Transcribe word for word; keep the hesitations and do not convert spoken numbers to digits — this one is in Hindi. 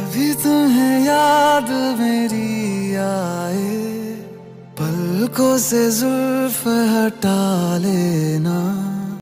कभी तुम्हें याद मेरी आए, पलकों से जुल्फ हटा लेना।